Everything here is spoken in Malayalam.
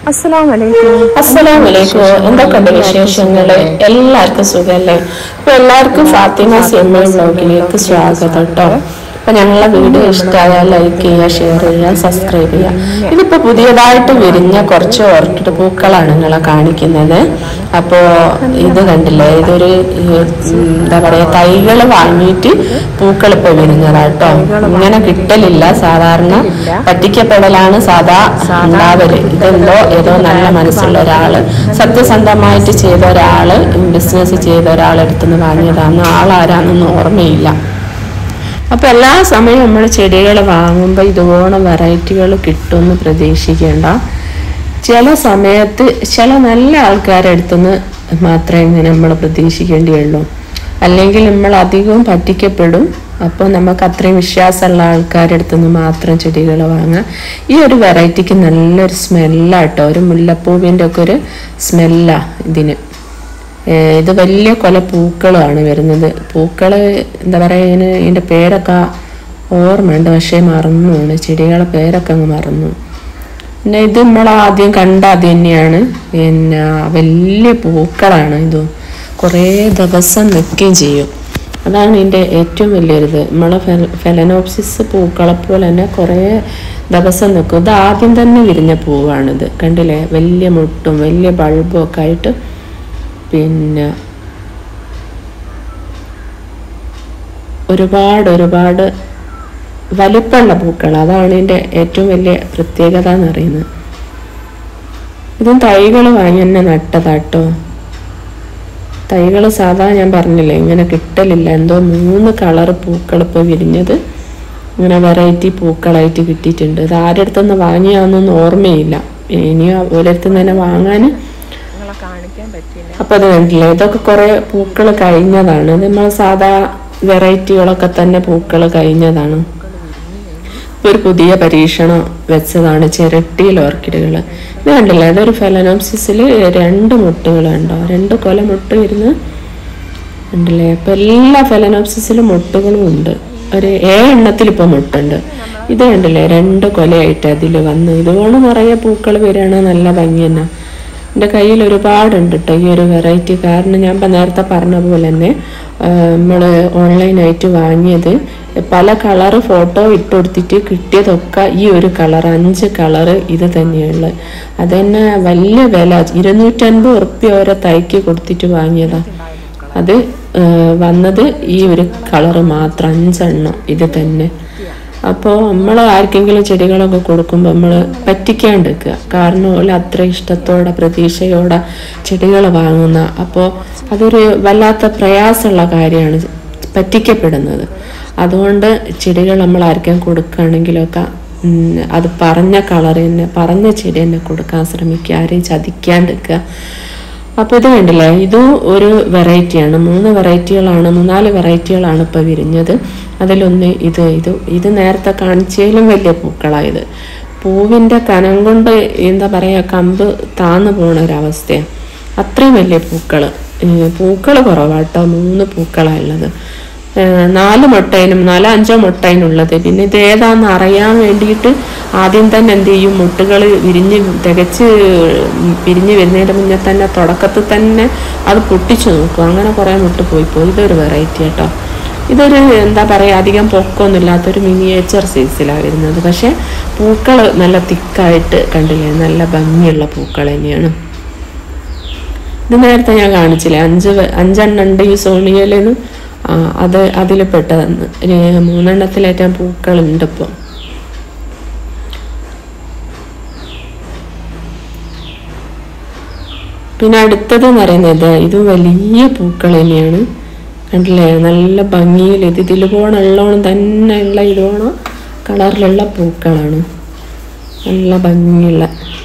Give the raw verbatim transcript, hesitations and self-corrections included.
അസ്സലാമലൈക്കും. അസ്സലാമലൈക്കും. എന്തൊക്കെയുണ്ട് വിശേഷങ്ങള്? എല്ലാവർക്കും സുഖല്ലേ? അപ്പൊ എല്ലാവർക്കും ഫാത്തിമ സിമ്മ വ്ലോഗിലേക്ക് സ്വാഗതം കേട്ടോ. അപ്പൊ ഞങ്ങളെ വീഡിയോ ഇഷ്ടമായാൽ ലൈക്ക് ചെയ്യുക, ഷെയർ ചെയ്യുക, സബ്സ്ക്രൈബ് ചെയ്യുക. ഇതിപ്പോ പുതിയതായിട്ട് വിരിഞ്ഞ കുറച്ച് ഓർക്കിഡ് പൂക്കളാണ് നിങ്ങളെ കാണിക്കുന്നത്. അപ്പോ ഇത് കണ്ടില്ലേ, ഇതൊരു എന്താ പറയാ തൈകൾ വാങ്ങിയിട്ട് പൂക്കൾ ഇപ്പൊ വിരിഞ്ഞതാട്ടോ. ഇങ്ങനെ കിട്ടലില്ല, സാധാരണ പറ്റിക്കപ്പെടലാണ് സാധാ ഉണ്ടാവല്. ഇതെന്തോ ഏതോ നല്ല മനസ്സുള്ള ഒരാള്, സത്യസന്ധമായിട്ട് ചെയ്ത ഒരാള്, ബിസിനസ് ചെയ്ത ഒരാളെടുത്തുനിന്ന് വാങ്ങിയതാണ്. ആളാരാന്നൊന്നും ഓർമ്മയില്ല. അപ്പൊ എല്ലാ സമയവും നമ്മൾ ചെടികൾ വാങ്ങുമ്പോൾ ഇതുപോലെ വെറൈറ്റികൾ കിട്ടുമെന്ന് പ്രതീക്ഷിക്കേണ്ട. ചില സമയത്ത് ചില നല്ല ആൾക്കാരുടെ അടുത്തുനിന്ന് മാത്രമേ ഇങ്ങനെ നമ്മൾ പ്രതീക്ഷിക്കേണ്ടിയുള്ളൂ, അല്ലെങ്കിൽ നമ്മൾ അധികവും പറ്റിക്കപ്പെടും. അപ്പോൾ നമുക്ക് അത്രയും വിശ്വാസമുള്ള ആൾക്കാരുടെ അടുത്തുനിന്ന് മാത്രം ചെടികൾ വാങ്ങാം. ഈ ഒരു വെറൈറ്റിക്ക് നല്ലൊരു സ്മെല്ലാട്ടോ, ഒരു മുല്ലപ്പൂവിൻ്റെ ഒക്കെ ഒരു സ്മെല്ലാണ് ഇതിന്. ഇത് വലിയ കൊല പൂക്കളാണ് വരുന്നത്. പൂക്കൾ എന്താ പറയുക, ഇതിന് ഇതിൻ്റെ പേരൊക്കെ ഓർമ്മയുണ്ട്, പക്ഷേ മറന്നുമാണ്, ചെടികളെ പേരൊക്കെ അങ്ങ് മറന്നു. പിന്നെ ഇത് നമ്മൾ ആദ്യം കണ്ട അത് തന്നെയാണ്. പിന്നെ വലിയ പൂക്കളാണ് ഇത്, കുറേ ദിവസം നിൽക്കുകയും ചെയ്യും. അതാണ് ഇതിൻ്റെ ഏറ്റവും വലിയൊരിത്. നമ്മളെ ഫെ ഫെലനോപ്സിസ് പൂക്കളെ പോലെ തന്നെ കുറേ ദിവസം നിൽക്കും. ഇത് ആദ്യം തന്നെ വിരിഞ്ഞ പൂവാണിത്, കണ്ടില്ലേ? വലിയ മുട്ടും വലിയ ബൾബും ഒക്കെ ആയിട്ട്. പിന്നെ ഒരുപാട് ഒരുപാട് വലിപ്പമുള്ള പൂക്കൾ, അതാണ് ഇതിൻ്റെ ഏറ്റവും വലിയ പ്രത്യേകത എന്ന് പറയുന്നത്. ഇതും തൈകൾ വാങ്ങി തന്നെ നട്ടതാട്ടോ. തൈകൾ സാധാ ഞാൻ പറഞ്ഞില്ലേ ഇങ്ങനെ കിട്ടലില്ല. എന്തോ മൂന്ന് കളർ പൂക്കൾ ഇപ്പോൾ വിരിഞ്ഞത് ഇങ്ങനെ വെറൈറ്റി പൂക്കളായിട്ട് കിട്ടിയിട്ടുണ്ട്. ഇത് ആരുടെ അടുത്തുനിന്ന് വാങ്ങിയാന്നൊന്നും ഓർമ്മയില്ല. ഇനിയും ഓരോരുത്തർ തന്നെ വാങ്ങാൻ. അപ്പൊ അത് കണ്ടില്ലേ, ഇതൊക്കെ കുറെ പൂക്കൾ കഴിഞ്ഞതാണ്. ഇത് നമ്മൾ സാധാ വെറൈറ്റികളൊക്കെ തന്നെ പൂക്കൾ കഴിഞ്ഞതാണ്. ഇപ്പൊ ഒരു പുതിയ പരീക്ഷണം വെച്ചതാണ് ചിരട്ടിയിൽ ഓർക്കിഡുകൾ. ഇത് കണ്ടില്ലേ, ഇതൊരു ഫെലനോപ്സിസിൽ രണ്ട് മുട്ടുകളുണ്ടോ, രണ്ട് കൊല മുട്ട് വരുന്നത് കണ്ടില്ലേ. അപ്പൊ എല്ലാ ഫെലനോപ്സിസിലും മുട്ടുകളും ഉണ്ട്. ഒരു ഏഴ് എണ്ണത്തിൽ ഇപ്പൊ മുട്ടുണ്ട്. ഇത് കണ്ടില്ലേ, രണ്ട് കൊലയായിട്ട് അതിൽ വന്ന് ഇതുകൊണ്ട് നിറയെ പൂക്കൾ വരികയാണ്. നല്ല ഭംഗി തന്നെ. എൻ്റെ കയ്യിൽ ഒരുപാടുണ്ട് കേട്ടോ ഈ ഒരു വെറൈറ്റി. കാരണം ഞാൻ ഇപ്പം നേരത്തെ പറഞ്ഞ പോലെ തന്നെ നമ്മൾ ഓൺലൈനായിട്ട് വാങ്ങിയത് പല കളറ് ഫോട്ടോ ഇട്ട് കൊടുത്തിട്ട് കിട്ടിയതൊക്കെ ഈ ഒരു കളർ, അഞ്ച് കളറ് ഇത് തന്നെയുള്ളത്. അത് തന്നെ വലിയ വില, ഇരുന്നൂറ്റൻപത് ഉറുപ്പ്യ ഓരോ തൈക്ക് കൊടുത്തിട്ട് വാങ്ങിയതാണ്. അത് വന്നത് ഈ ഒരു കളറ് മാത്രം, അഞ്ചെണ്ണം ഇത് തന്നെ. അപ്പോൾ നമ്മൾ ആർക്കെങ്കിലും ചെടികളൊക്കെ കൊടുക്കുമ്പോൾ നമ്മൾ പറ്റിക്കാണ്ടിരിക്കുക. കാരണം ഓല അത്ര ഇഷ്ടത്തോടെ പ്രതീക്ഷയോടെ ചെടികൾ വാങ്ങുന്ന. അപ്പോൾ അതൊരു വല്ലാത്ത പ്രയാസമുള്ള കാര്യമാണ് പറ്റിക്കപ്പെടുന്നത്. അതുകൊണ്ട് ചെടികൾ നമ്മൾ ആർക്കും കൊടുക്കുകയാണെങ്കിലൊക്കെ അത് പറഞ്ഞ കളർ തന്നെ, പറഞ്ഞ ചെടി തന്നെ കൊടുക്കാൻ ശ്രമിക്കുക, ആരെയും ചതിക്കാണ്ടിരിക്കുക. അപ്പോൾ ഇത് കണ്ടില്ലേ, ഇതും ഒരു വെറൈറ്റിയാണ്. മൂന്ന് വെറൈറ്റികളാണ്, മൂന്നാല് വെറൈറ്റികളാണ് ഇപ്പോൾ വിരിഞ്ഞത്. അതിലൊന്ന് ഇത് ഇത് ഇത് നേരത്തെ കാണിച്ചതിലും വലിയ പൂക്കളായത്. പൂവിൻ്റെ കനം കൊണ്ട് എന്താ പറയുക, കമ്പ് താന്നു പോണ ഒരവസ്ഥയാണ്. അത്രയും വലിയ പൂക്കൾ. പൂക്കൾ കുറവാട്ടോ, മൂന്ന് പൂക്കളാണ് ഉള്ളത്. നാല് മുട്ടയിനും നാലോ അഞ്ചോ മുട്ടയിനുള്ളത്. പിന്നെ ഇത് ഏതാണെന്ന് അറിയാൻ വേണ്ടിയിട്ട് ആദ്യം തന്നെ എന്ത് ചെയ്യും, മുട്ടുകൾ വിരിഞ്ഞ് തികച്ച് പിരിഞ്ഞ് വരുന്നതിൻ്റെ മുന്നേ തന്നെ തുടക്കത്തിൽ തന്നെ അത് പൊട്ടിച്ചു നോക്കും. അങ്ങനെ കുറേ മുട്ട് പോയി പോയി. ഇതൊരു വെറൈറ്റി കേട്ടോ. ഇതൊരു എന്താ പറയുക, അധികം പൊക്കമൊന്നും ഇല്ലാത്തൊരു മിനിയേച്ചർ സൈസിലാണ് വരുന്നത്. പക്ഷേ പൂക്കൾ നല്ല തിക്കായിട്ട് കണ്ടില്ലേ, നല്ല ഭംഗിയുള്ള പൂക്കൾ തന്നെയാണ്. ഇത് നേരത്തെ ഞാൻ കാണിച്ചില്ലേ, അഞ്ച് അഞ്ചെണ്ണം ഉണ്ട് ഈ സോണിയയിലെന്ന്. ആ അത് അതിൽ പെട്ടതെന്ന്. മൂന്നെണ്ണത്തിലേറ്റം പൂക്കളുണ്ട് ഇപ്പോൾ. പിന്നെ അടുത്തത് എന്ന് പറയുന്നത് ഇത് വലിയ പൂക്കൾ തന്നെയാണ്. കണ്ടില്ലേ, നല്ല ഭംഗിയിൽ ഇത് ഇതിൽ പോണുള്ളോണം തന്നെ ഉള്ള ഇതോണം കളറിലുള്ള പൂക്കളാണ്. നല്ല ഭംഗിയുള്ള